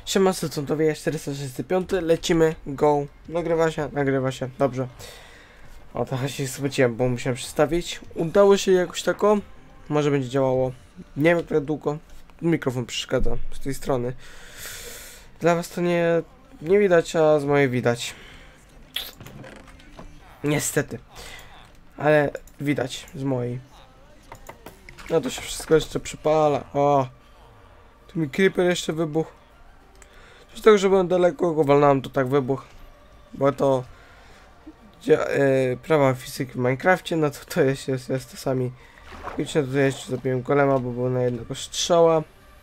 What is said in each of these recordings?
Siema, Sycontowie 465, lecimy, go, nagrywa się, dobrze. O, trochę się spociłem, bo musiałem przestawić. Udało się jakoś tako, może będzie działało, nie wiem jak długo, mikrofon przeszkadza z tej strony. Dla was to nie widać, a z mojej widać. Niestety, ale widać z mojej. No to się wszystko jeszcze przypala, o. Tu mi creeper jeszcze wybuchł. Z tego, że byłem daleko, go walnąłem, to tak wybuch. Bo to prawa fizyki w Minecrafcie, no to jest czasami. Licznie tutaj jeszcze zabiłem golema, bo było na jednego strzała.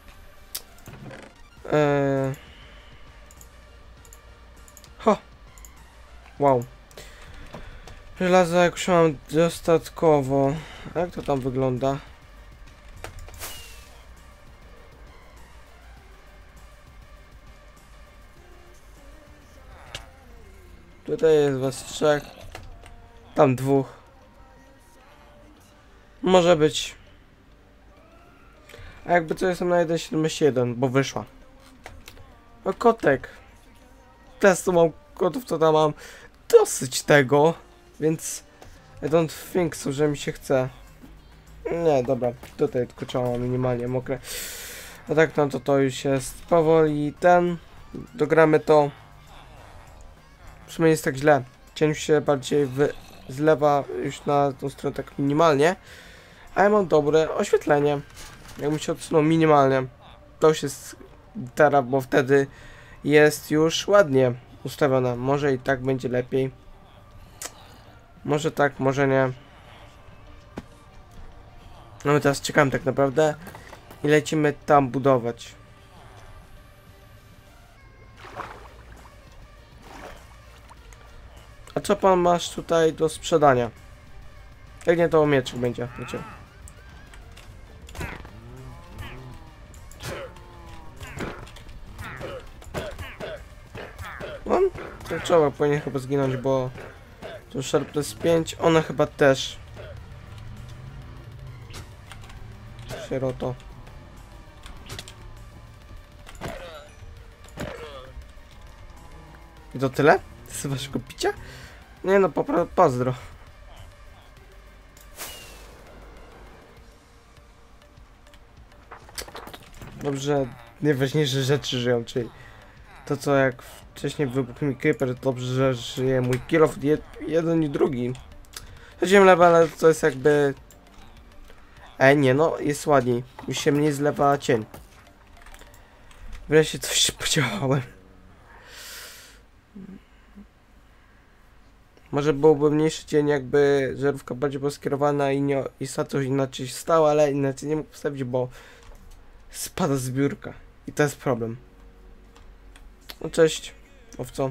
Ho! Wow. Żelaza jakoś mam dostatkowo. A jak to tam wygląda? Tutaj jest was 3. Tam 2. Może być. A jakby co, jestem na 1.7.1, bo wyszła. O, kotek. Teraz tu mam kotów, to tam mam dosyć tego. Więc I don't think so, że mi się chce. Nie, dobra. Tutaj tylko trzeba minimalnie mokre. A tak, no to już jest powoli ten. Dogramy to. W sumie jest tak źle. Cień się bardziej zlewa już na tą stronę tak minimalnie. A ja mam dobre oświetlenie. Jakbym się odsunął minimalnie. To już jest teraz, bo wtedy jest już ładnie ustawione. Może i tak będzie lepiej. Może tak, może nie. No my teraz czekamy tak naprawdę. I lecimy tam budować. A co pan masz tutaj do sprzedania? Jak nie, to mieczek będzie. Wiecie. On? To trzeba powinien chyba zginąć, bo to Sharpness 5, ona chyba też. Sieroto. I to tyle? Z waszego picia? Nie no, pozdro. Dobrze, najważniejsze rzeczy żyją, czyli to co jak wcześniej wybuchł mi creeper, to dobrze, że żyje mój kill off jeden i drugi. Chodziłem lewa, ale to jest jakby... nie no, jest ładniej. Już się mniej zlewa cień. Wreszcie coś podziałałem. Może byłby mniejszy cień, jakby żarówka bardziej była skierowana i coś inaczej się stało, ale inaczej nie mógł postawić, bo spada z biurka. I to jest problem. No cześć, owco.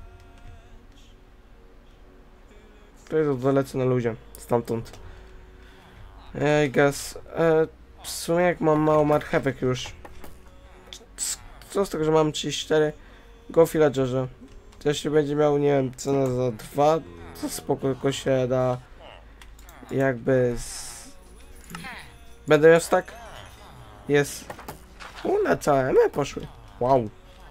To jest dolecę na luzie, stamtąd. I guess. W sumie jak mam mało marchewek już. Co z tego, że mam 34? Go villagerze. To jeśli będzie miał, nie wiem, cenę za 2, to spoko się da jakby Będę miał tak? Jest. Na całe my poszły. Wow.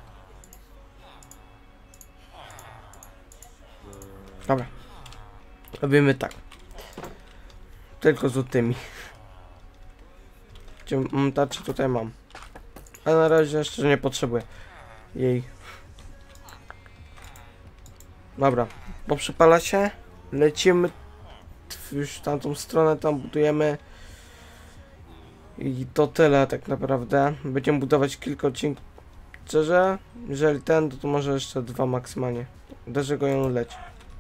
Dobra. Robimy tak. Tylko złotymi. Gdzie mam tarczę? Tutaj mam. A na razie jeszcze nie potrzebuję jej. Dobra. Bo przypala się. Lecimy już w tamtą stronę, tam budujemy. I to tyle tak naprawdę. Będziemy budować kilka odcinków. Szczerze, jeżeli ten, to może jeszcze 2 maksymalnie. Uderzę go i on leci.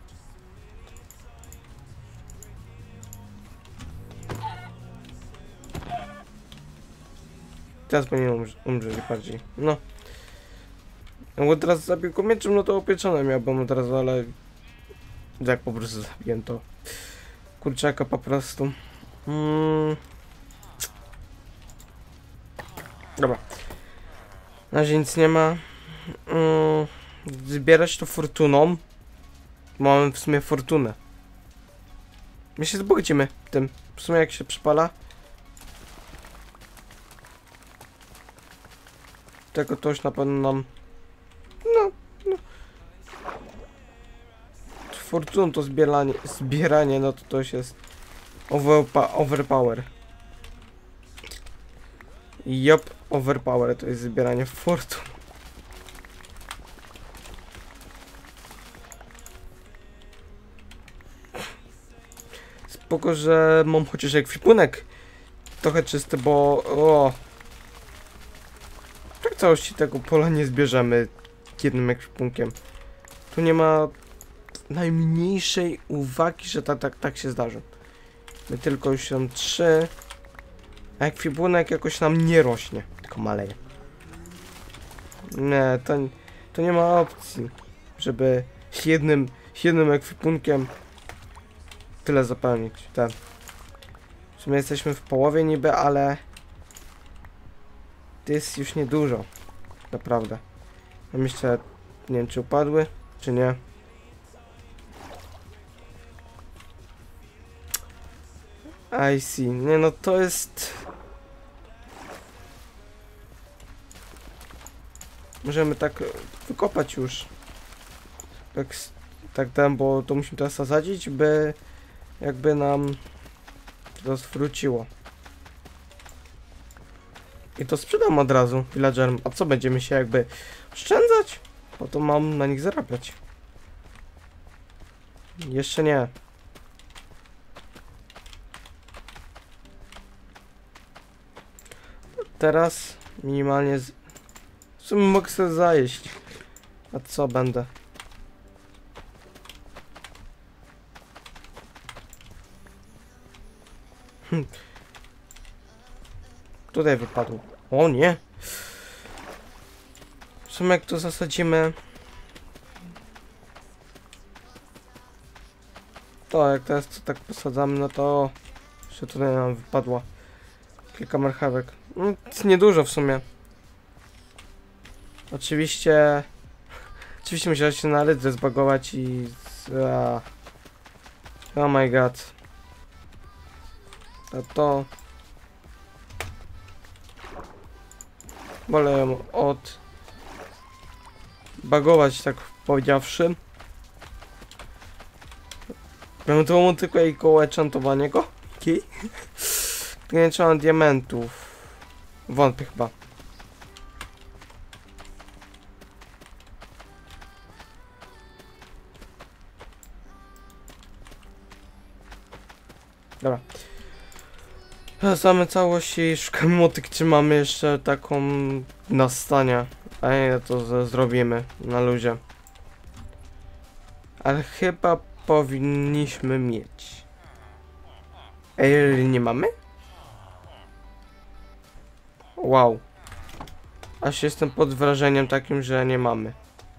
Teraz powinien umrzeć bardziej. No. Bo teraz zabił go mieczem, no to opieczone miałbym teraz, ale... Jak po prostu zabiłem to. Kurczaka po prostu. Dobra. Na razie nic nie ma. Zbierać to fortuną. Mamy w sumie fortunę. My się zbogacimy tym. W sumie jak się przypala. Tego to już na pewno nam... No. Fortun to zbieranie, no to już jest overpower. Jop, overpower to jest zbieranie fortun. Spoko, że mam chociaż ekwipunek trochę czysty, bo... O, tak w całości tego pola nie zbierzemy jednym ekwipunkiem. Tu nie ma najmniejszej uwagi, że tak się zdarzy. My tylko już są 3, a ekwipunek jakoś nam nie rośnie, tylko maleje. Nie, to nie ma opcji, żeby jednym ekwipunkiem tyle zapełnić. W sumie jesteśmy w połowie niby, ale to jest już niedużo. Naprawdę. Mam jeszcze, nie wiem czy upadły, czy nie. I see. Nie no, to jest... Możemy tak wykopać już. Tak dam, bo to musimy teraz zasadzić, by jakby nam to zwróciło. I to sprzedam od razu villagerom. A co, będziemy się jakby oszczędzać? Bo to mam na nich zarabiać. Jeszcze nie. Teraz minimalnie w sumie mogę sobie zajeść. A co będę? Tutaj wypadł. O nie! W sumie jak to zasadzimy... To jak teraz to tak posadzamy, no to... Jeszcze tutaj nam wypadło kilka marchewek. No, jest niedużo w sumie. Oczywiście musiałem się na rydze zbagować i... Oh my god. To... Wolę ją bagować, tak powiedziawszy. Mamy tu tylko jej koło enchantowania go. Okay. Nie trzeba diamentów. Wątpię chyba. Dobra. Same całości, szukamy motyk, czy mamy jeszcze taką na stanie. A nie, to zrobimy na luzie. Ale chyba powinniśmy mieć. Ej, nie mamy? Wow. Aż jestem pod wrażeniem takim, że nie mamy.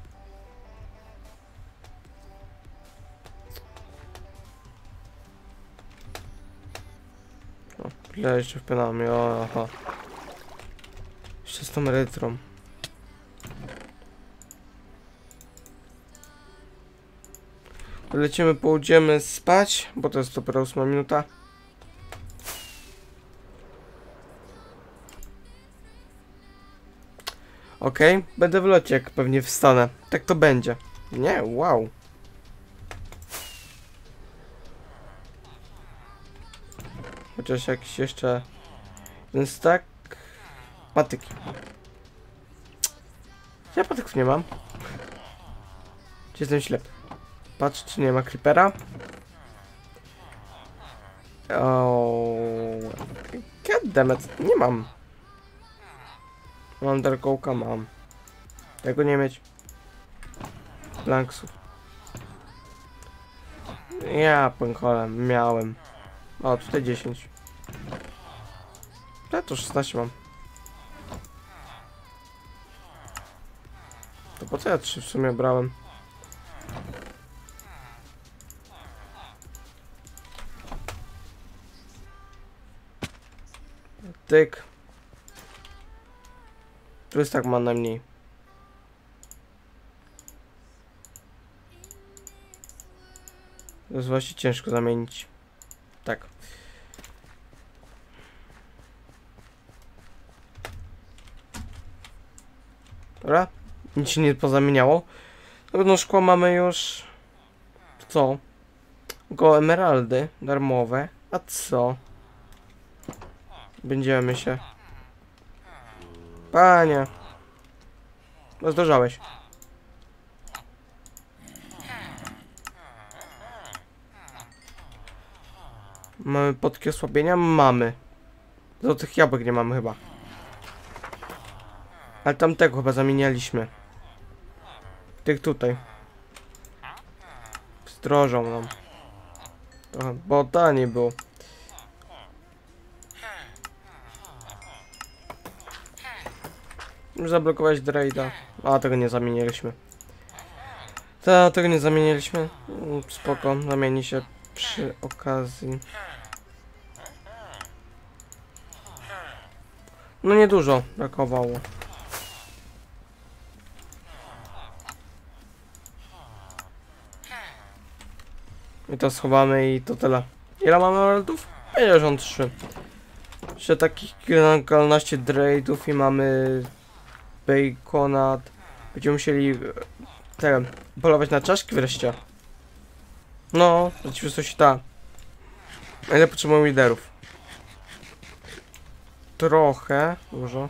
Ile jeszcze wpinamy? O, aha. Jeszcze z tą retrą. Lecimy, pójdziemy spać, bo to jest dopiero 8 minuta. Okej, będę w locie, jak pewnie wstanę. Tak to będzie. Nie, wow. Chociaż jakiś jeszcze... Więc tak... Patyki. Ja patyków nie mam. Czy jestem ślepy? Patrz, czy nie ma creepera. Oh, goddammit, nie mam. Mam darkołka, mam. Tego nie mieć. Blanksów. Ja pękolem miałem. O, tutaj 10. Ja to 16 mam. To po co ja 3 w sumie brałem? Tyk. Tu jest tak ma najmniej. To jest właśnie ciężko zamienić. Tak. Dobra? Nic się nie pozamieniało. No szkło mamy już... Co? Go emeraldy darmowe. A co? Będziemy się... Panie. No zdążałeś. Mamy podki osłabienia? Mamy. Złotych jabłek nie mamy chyba. Ale tamtego chyba zamienialiśmy. Tych tutaj. Zdrożą nam. Trochę, bo taniej było. Zablokować Draida. A, tego nie zamieniliśmy. Tego nie zamieniliśmy. Spoko, zamieni się przy okazji. No niedużo brakowało. I to schowamy i to tyle. Ile mamy emeraldów? 53. Jeszcze takich kilkanaście draidów i mamy baconat. Będziemy musieli polować na czaszki wreszcie. No, rzeczywistość ta. A ile potrzebujemy liderów? Trochę, dużo.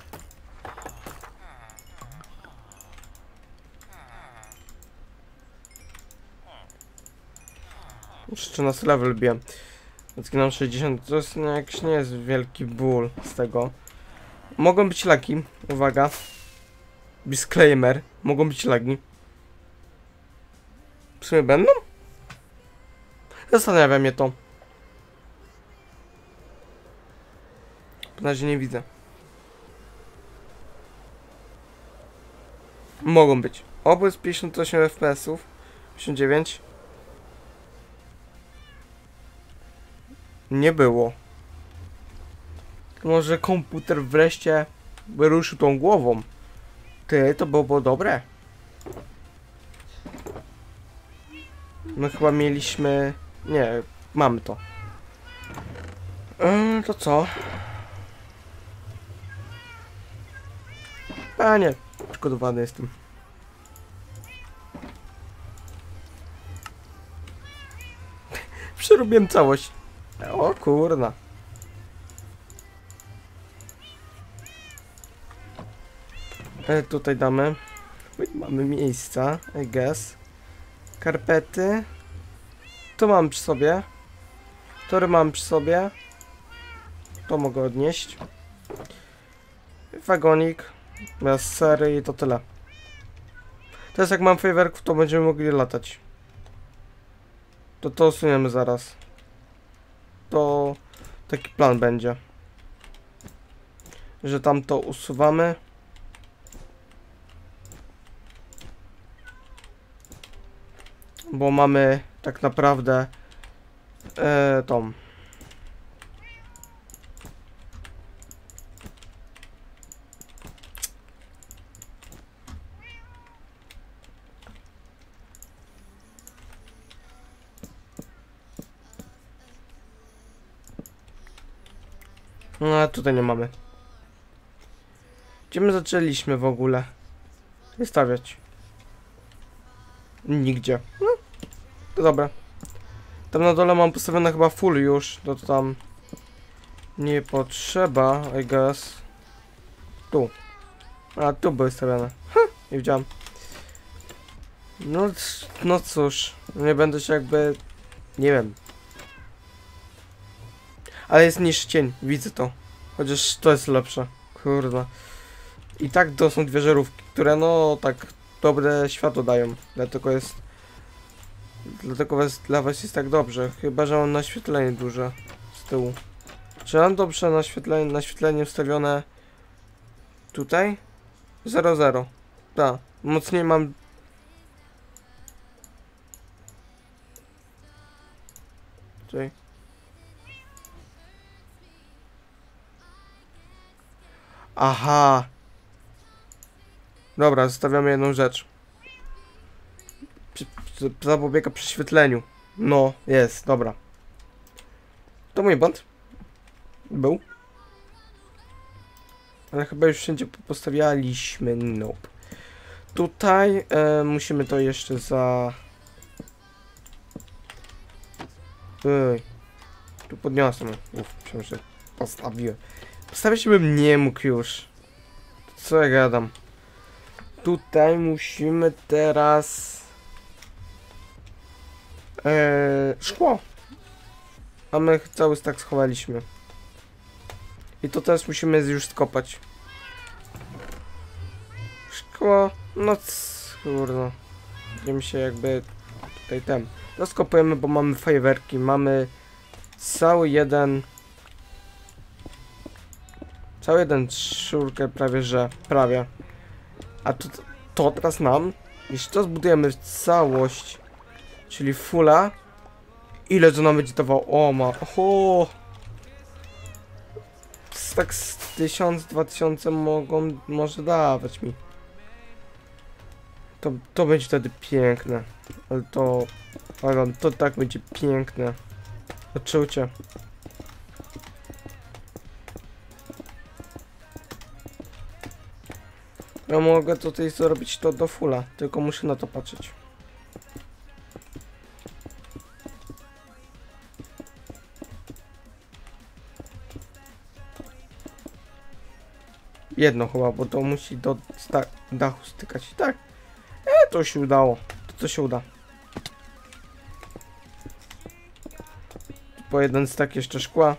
Już 13 level biłem. Zginam 60. To jest, no, jakiś nie jest wielki ból z tego. Mogą być lagi. Uwaga. Disclaimer. Mogą być lagi. W sumie będą? Zastanawia mnie to. Na razie nie widzę. Mogą być. Obu jest 58 FPS-ów. 59. Nie było. Może komputer wreszcie wyruszył tą głową. Ty, to było dobre. My chyba mieliśmy... Nie, mamy to. To co? Panie, przygotowany jestem. Przerobiłem całość. O kurna. Tutaj damy. Mamy miejsca, I guess. Karpety. To mam przy sobie. Tory mam przy sobie. To mogę odnieść. Wagonik. Bez sery i to tyle. Teraz jak mam fajerwerków, to będziemy mogli latać. To usuniemy zaraz. To taki plan będzie. Że tam to usuwamy. Bo mamy tak naprawdę tą. No a tutaj nie mamy. Gdzie my zaczęliśmy w ogóle? Wystawiać. Nigdzie. No, to dobra. Tam na dole mam postawione chyba full już. To tam nie potrzeba, I guess. Tu. A, tu były stawiane. Nie widziałem. No cóż. Nie będę się jakby... Nie wiem. Ale jest niższy cień. Widzę to. Chociaż to jest lepsze. Kurde. I tak to są dwie żarówki, które no tak dobre światło dają. Dlatego dla was jest tak dobrze. Chyba że mam naświetlenie duże z tyłu. Czy mam dobrze naświetlenie ustawione tutaj? 0,0. Tak. Mocniej mam. Tutaj. Aha. Dobra, zostawiamy jedną rzecz. Zapobiega prześwietleniu. No, jest, dobra. To mój błąd. Był. Ale chyba już wszędzie postawialiśmy. Nope. Tutaj musimy to jeszcze za... Tu podniosłem. Myślałem, że postawiłem. Postawić bym nie mógł już. Co ja gadam? Tutaj musimy teraz... szkło. A my cały stack schowaliśmy. I to teraz musimy już skopać. Szkło... No kurno. Będziemy się jakby... Tutaj ten... No skopujemy, bo mamy fajerwerki. Mamy... Cały jeden szurkę prawie, że... Prawie. A to teraz nam... Jeśli to zbudujemy w całość... Czyli fulla... Ile to nam będzie dawało? O ma... Oho! Tak z 1000-2000 mogą... Może dawać mi. To będzie wtedy piękne. Ale to tak będzie piękne. Odczucie. Ja mogę tutaj zrobić to do fulla, tylko muszę na to patrzeć. Jedno chyba, bo to musi do dachu stykać. Tak. To się udało. To się uda. Po jeden stak jeszcze szkła.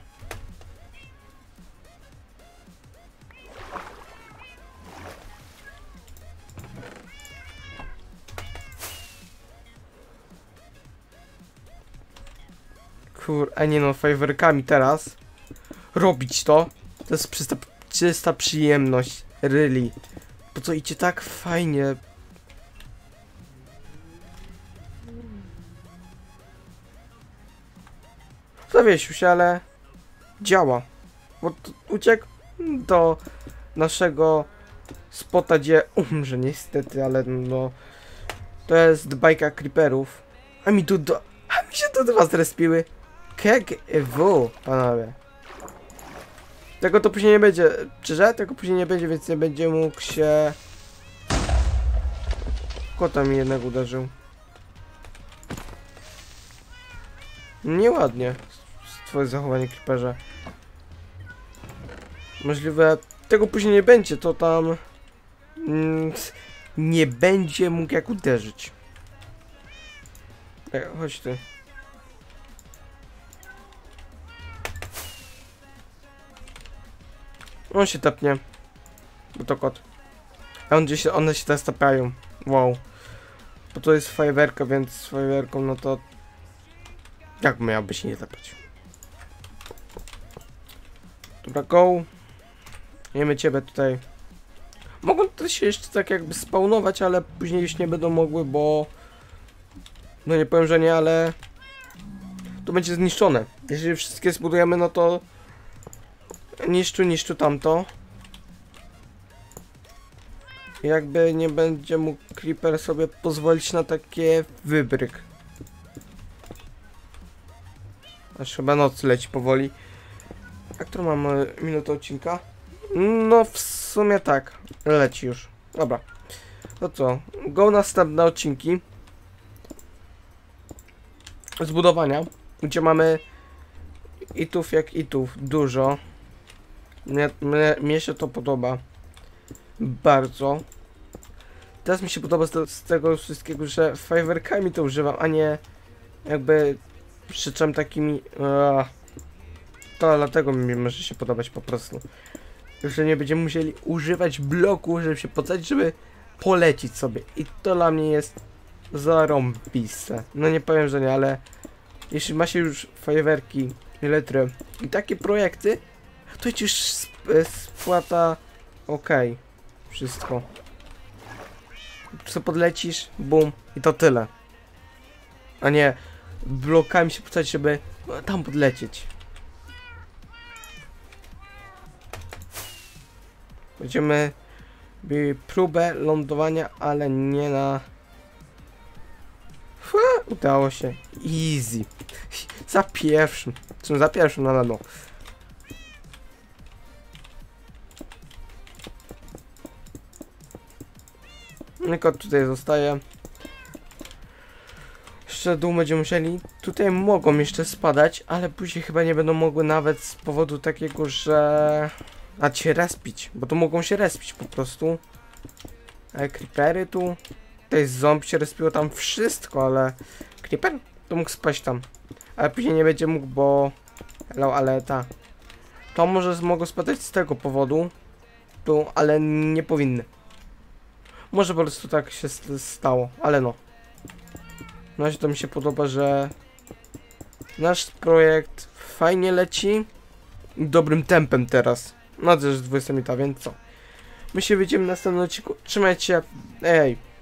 A nie no, fajerwerkami teraz robić to jest czysta przyjemność. Really. Bo to idzie tak fajnie. Zawiesił się, ale działa. Bo uciekł do naszego spota, gdzie umrze niestety, ale no to jest bajka creeperów. A mi się tu dwa zrespiły. KGW, panowie. Tego to później nie będzie. Czyże? Tego później nie będzie, więc nie będzie mógł się... Kota mi jednego uderzył. Nieładnie. Twoje zachowanie, creeperze. Możliwe... Tego później nie będzie, to tam... nie będzie mógł jak uderzyć. Chodź ty. On się tepnie. Bo to kot. A one się teraz tapają. Wow. Bo to jest fajerwerka, więc z fajerwerką, no to... Jak miałby się nie tapać? Dobra, go. Jemy ciebie tutaj. Mogą też się jeszcze tak jakby spawnować, ale później już nie będą mogły, bo... No nie powiem, że nie, ale... To będzie zniszczone. Jeżeli wszystkie zbudujemy, no to... Niszczu tamto. Jakby nie będzie mógł creeper sobie pozwolić na takie wybryk. Aż chyba noc leci powoli. A którą mamy minutę odcinka? No w sumie tak. Leci już. Dobra. No co? Go następne odcinki. Zbudowania. Gdzie mamy itów jak itów. Dużo. Mnie się to podoba. Bardzo. Teraz mi się podoba z tego wszystkiego, że fajerwerkami to używam, a nie jakby przyczem takimi... To dlatego mi może się podobać po prostu. Że nie będziemy musieli używać bloku, żeby się podsadzić, żeby polecić sobie. I to dla mnie jest zarąbiste. No nie powiem, że nie, ale jeśli ma się już fajerwerki, elektry i takie projekty, to już spłata okej. Wszystko. Co podlecisz, bum, i to tyle. A nie blokami się podsadzić, żeby tam podlecieć. Będziemy próbę lądowania, ale nie na... Udało się. Easy. Za pierwszym. No. Kot tutaj zostaje. Jeszcze dół będziemy musieli. Tutaj mogą jeszcze spadać, ale później chyba nie będą mogły nawet z powodu takiego, że... A się respić, bo to mogą się respić po prostu. Creepery tu. Tutaj zombie się respiło tam wszystko, ale... Creeper to mógł spaść tam. Ale później nie będzie mógł, bo... Hello, ale ta... To może mogą spadać z tego powodu. Tu, ale nie powinny. Może po prostu tak się stało, ale no. Na razie to mi się podoba, że nasz projekt fajnie leci i dobrym tempem teraz. No też 20 minuta, więc co? My się widzimy w następnym odcinku. Trzymajcie się. Ej.